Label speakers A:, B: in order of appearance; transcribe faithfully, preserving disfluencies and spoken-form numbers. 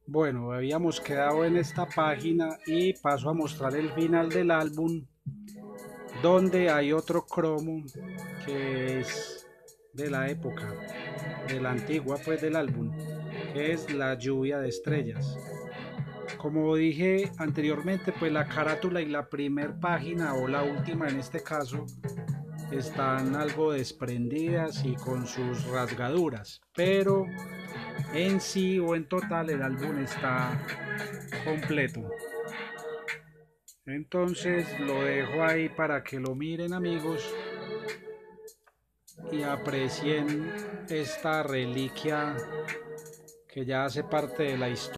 A: Bueno, habíamos quedado en esta página y paso a mostrar el final del álbum, donde hay otro cromo que es de la época, de la antigua pues del álbum, que es la lluvia de estrellas. Como dije anteriormente, pues la carátula y la primer página, o la última en este caso, están algo desprendidas y con sus rasgaduras, pero en sí o en total el álbum está completo. Entonces lo dejo ahí para que lo miren, amigos, y aprecien esta reliquia que ya hace parte de la historia.